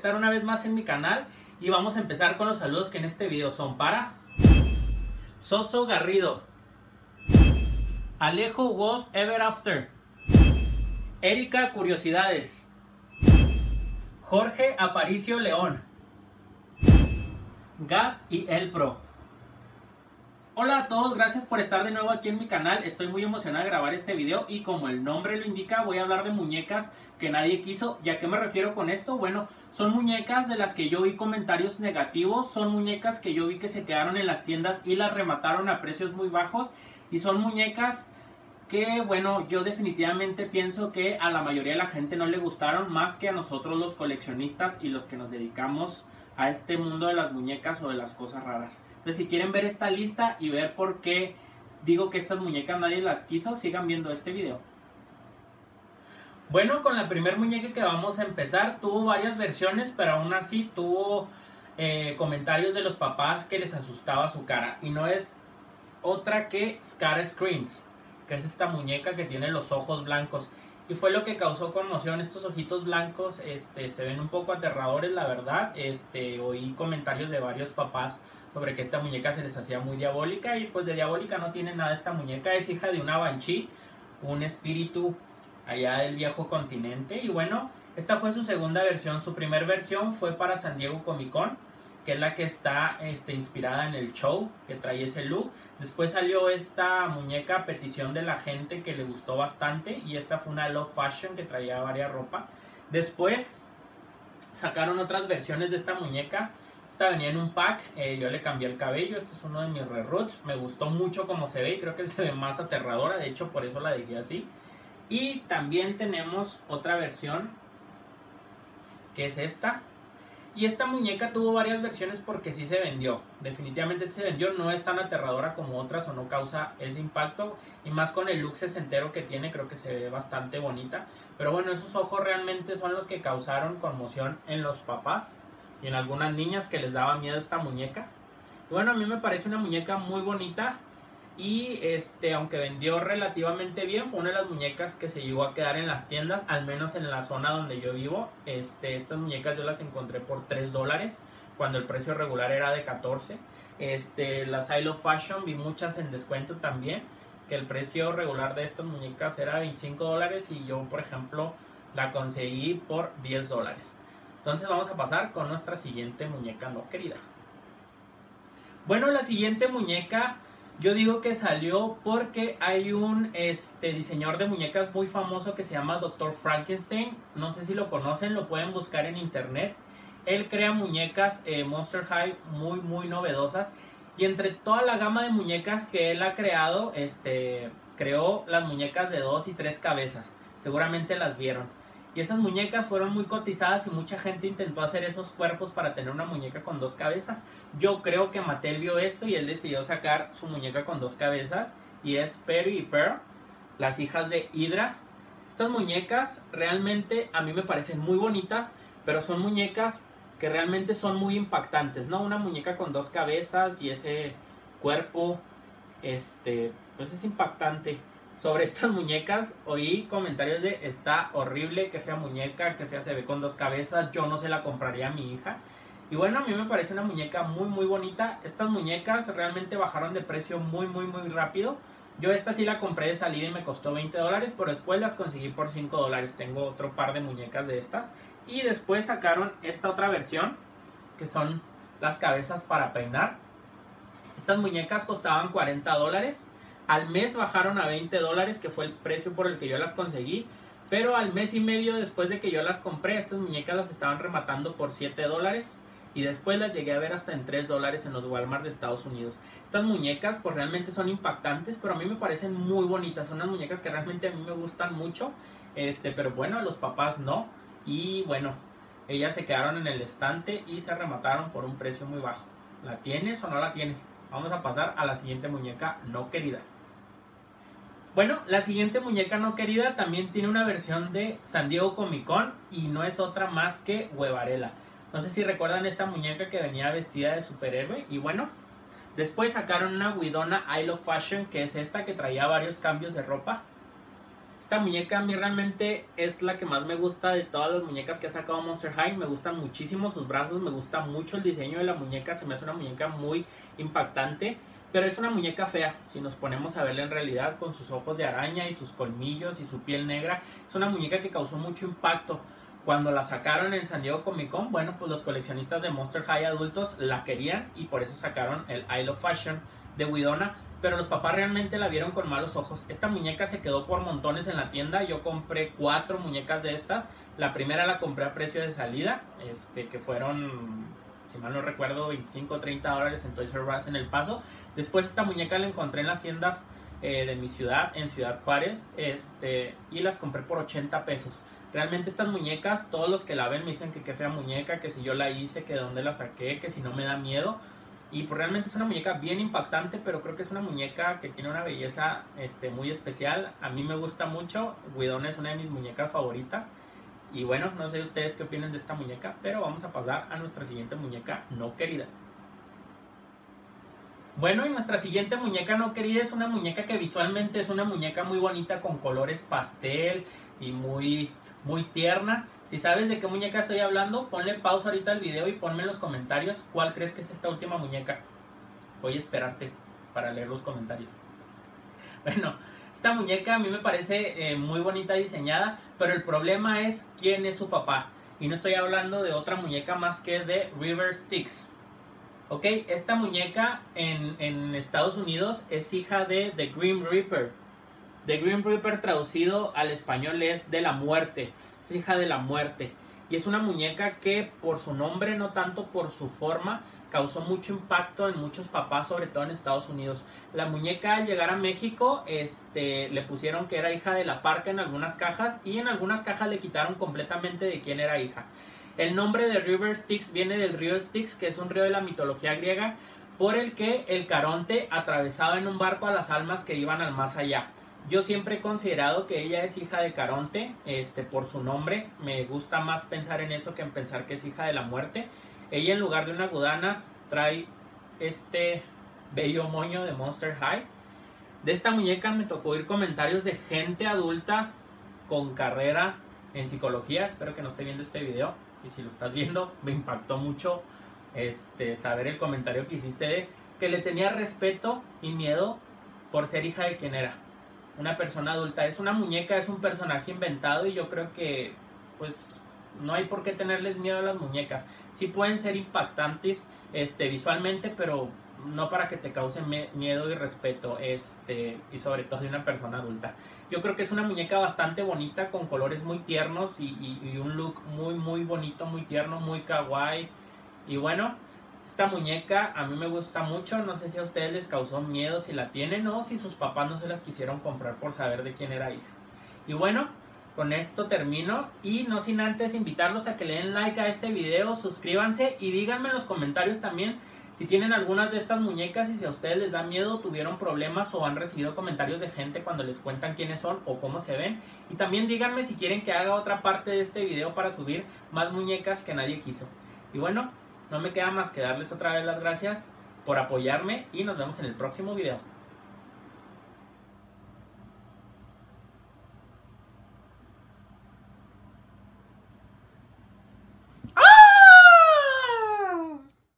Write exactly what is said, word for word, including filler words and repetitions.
estar una vez más en mi canal y vamos a empezar con los saludos que en este video son para Soso Garrido, Alejo Wolf Ever After, Erika Curiosidades, Jorge Aparicio León, Gab y El Pro. Hola a todos, gracias por estar de nuevo aquí en mi canal. Estoy muy emocionado de grabar este video y como el nombre lo indica, voy a hablar de muñecas que nadie quiso. ¿Y a qué me refiero con esto? Bueno, son muñecas de las que yo vi comentarios negativos, son muñecas que yo vi que se quedaron en las tiendas y las remataron a precios muy bajos, y son muñecas que, bueno, yo definitivamente pienso que a la mayoría de la gente no le gustaron, más que a nosotros los coleccionistas y los que nos dedicamos a este mundo de las muñecas o de las cosas raras. Entonces, si quieren ver esta lista y ver por qué digo que estas muñecas nadie las quiso, sigan viendo este video. Bueno, con la primera muñeca que vamos a empezar, tuvo varias versiones, pero aún así tuvo eh, comentarios de los papás que les asustaba su cara. Y no es otra que Scar Screams, que es esta muñeca que tiene los ojos blancos. Y fue lo que causó conmoción. Estos ojitos blancos este, se ven un poco aterradores, la verdad. Este, oí comentarios de varios papás sobre que esta muñeca se les hacía muy diabólica, y pues de diabólica no tiene nada esta muñeca. Es hija de una banshee, un espíritu allá del viejo continente. Y bueno, esta fue su segunda versión. Su primera versión fue para San Diego Comic Con, que es la que está este, inspirada en el show, que trae ese look. Después salió esta muñeca a petición de la gente que le gustó bastante, y esta fue una Love Fashion que traía varias ropa. Después sacaron otras versiones de esta muñeca. Esta venía en un pack, eh, yo le cambié el cabello. Este es uno de mis re-roots. Me gustó mucho cómo se ve y creo que se ve más aterradora, de hecho por eso la dejé así. Y también tenemos otra versión, que es esta. Y esta muñeca tuvo varias versiones porque sí se vendió. Definitivamente se vendió, no es tan aterradora como otras o no causa ese impacto. Y más con el look sesentero que tiene, creo que se ve bastante bonita. Pero bueno, esos ojos realmente son los que causaron conmoción en los papás y en algunas niñas que les daba miedo esta muñeca. Y bueno, a mí me parece una muñeca muy bonita. Y este, aunque vendió relativamente bien, fue una de las muñecas que se llegó a quedar en las tiendas, al menos en la zona donde yo vivo. Este, estas muñecas yo las encontré por tres dólares, cuando el precio regular era de catorce. Este, las I Love Fashion vi muchas en descuento también, que el precio regular de estas muñecas era veinticinco dólares, y yo, por ejemplo, la conseguí por diez dólares. Entonces vamos a pasar con nuestra siguiente muñeca no querida. Bueno, la siguiente muñeca yo digo que salió porque hay un este, diseñador de muñecas muy famoso que se llama doctor Frankenstein. No sé si lo conocen, lo pueden buscar en internet. Él crea muñecas eh, Monster High muy muy novedosas. Y entre toda la gama de muñecas que él ha creado, este, creó las muñecas de dos y tres cabezas. Seguramente las vieron. Y esas muñecas fueron muy cotizadas y mucha gente intentó hacer esos cuerpos para tener una muñeca con dos cabezas. Yo creo que Mattel vio esto y él decidió sacar su muñeca con dos cabezas, y es Perry y Pearl, las hijas de Hydra. Estas muñecas realmente a mí me parecen muy bonitas, pero son muñecas que realmente son muy impactantes, ¿no? Una muñeca con dos cabezas y ese cuerpo, este, pues es impactante. Sobre estas muñecas oí comentarios de está horrible, qué fea muñeca, qué fea se ve con dos cabezas, yo no se la compraría a mi hija. Y bueno, a mí me parece una muñeca muy muy bonita. Estas muñecas realmente bajaron de precio muy muy muy rápido. Yo esta sí la compré de salida y me costó veinte dólares, pero después las conseguí por cinco dólares. Tengo otro par de muñecas de estas. Y después sacaron esta otra versión, que son las cabezas para peinar. Estas muñecas costaban cuarenta dólares. Al mes bajaron a veinte dólares, que fue el precio por el que yo las conseguí. Pero al mes y medio después de que yo las compré, estas muñecas las estaban rematando por siete dólares. Y después las llegué a ver hasta en tres dólares en los Walmart de Estados Unidos. Estas muñecas pues realmente son impactantes, pero a mí me parecen muy bonitas. Son unas muñecas que realmente a mí me gustan mucho. Este, pero bueno, a los papás no. Y bueno, ellas se quedaron en el estante y se remataron por un precio muy bajo. ¿La tienes o no la tienes? Vamos a pasar a la siguiente muñeca no querida. Bueno, la siguiente muñeca no querida también tiene una versión de San Diego Comic Con y no es otra más que Huevarela. No sé si recuerdan esta muñeca que venía vestida de superhéroe. Y bueno, después sacaron una Widona I Love Fashion, que es esta que traía varios cambios de ropa. Esta muñeca a mí realmente es la que más me gusta de todas las muñecas que ha sacado Monster High. Me gustan muchísimo sus brazos, me gusta mucho el diseño de la muñeca, se me hace una muñeca muy impactante. Pero es una muñeca fea, si nos ponemos a verla en realidad, con sus ojos de araña y sus colmillos y su piel negra. Es una muñeca que causó mucho impacto. Cuando la sacaron en San Diego Comic Con, bueno, pues los coleccionistas de Monster High adultos la querían y por eso sacaron el Isle of Fashion de Widona. Pero los papás realmente la vieron con malos ojos. Esta muñeca se quedó por montones en la tienda. Yo compré cuatro muñecas de estas. La primera la compré a precio de salida, este, que fueron, si mal no recuerdo, veinticinco o treinta dólares en Toys R Us en El Paso. Después esta muñeca la encontré en las tiendas eh, de mi ciudad, en Ciudad Juárez, este, y las compré por ochenta pesos. Realmente estas muñecas, todos los que la ven me dicen que qué fea muñeca, que si yo la hice, que de dónde la saqué, que si no me da miedo. Y pues realmente es una muñeca bien impactante, pero creo que es una muñeca que tiene una belleza este, muy especial. A mí me gusta mucho, Widona es una de mis muñecas favoritas. Y bueno, no sé ustedes qué opinan de esta muñeca, pero vamos a pasar a nuestra siguiente muñeca no querida. Bueno, y nuestra siguiente muñeca no querida es una muñeca que visualmente es una muñeca muy bonita, con colores pastel y muy, muy tierna. Si sabes de qué muñeca estoy hablando, ponle pausa ahorita al video y ponme en los comentarios cuál crees que es esta última muñeca. Voy a esperarte para leer los comentarios. Bueno, esta muñeca a mí me parece eh, muy bonita diseñada, pero el problema es quién es su papá. Y no estoy hablando de otra muñeca más que de River Styx. Ok, esta muñeca en, en Estados Unidos es hija de The Grim Reaper. The Grim Reaper traducido al español es de la muerte. Es hija de la muerte. Y es una muñeca que por su nombre, no tanto por su forma, causó mucho impacto en muchos papás, sobre todo en Estados Unidos. La muñeca al llegar a México, este, le pusieron que era hija de la Parca en algunas cajas, y en algunas cajas le quitaron completamente de quién era hija. El nombre de River Styx viene del río Styx, que es un río de la mitología griega, por el que el Caronte atravesaba en un barco a las almas que iban al más allá. Yo siempre he considerado que ella es hija de Caronte, este, por su nombre. Me gusta más pensar en eso que en pensar que es hija de la muerte. Ella, en lugar de una gudana, trae este bello moño de Monster High. De esta muñeca me tocó oír comentarios de gente adulta con carrera en psicología. Espero que no esté viendo este video, y si lo estás viendo, me impactó mucho este, saber el comentario que hiciste de que le tenía respeto y miedo por ser hija de quien era. Una persona adulta. Es una muñeca, es un personaje inventado, y yo creo que pues no hay por qué tenerles miedo a las muñecas. Sí pueden ser impactantes este, visualmente, pero no para que te causen miedo y respeto, este, y sobre todo de una persona adulta. Yo creo que es una muñeca bastante bonita, con colores muy tiernos y, y, y un look muy muy bonito, muy tierno, muy kawaii. Y bueno, esta muñeca a mí me gusta mucho. No sé si a ustedes les causó miedo si la tienen, o si sus papás no se las quisieron comprar por saber de quién era hija. Y bueno, con esto termino, y no sin antes invitarlos a que le den like a este video, suscríbanse y díganme en los comentarios también si tienen algunas de estas muñecas, y si a ustedes les da miedo, tuvieron problemas o han recibido comentarios de gente cuando les cuentan quiénes son o cómo se ven. Y también díganme si quieren que haga otra parte de este video para subir más muñecas que nadie quiso. Y bueno, no me queda más que darles otra vez las gracias por apoyarme, y nos vemos en el próximo video.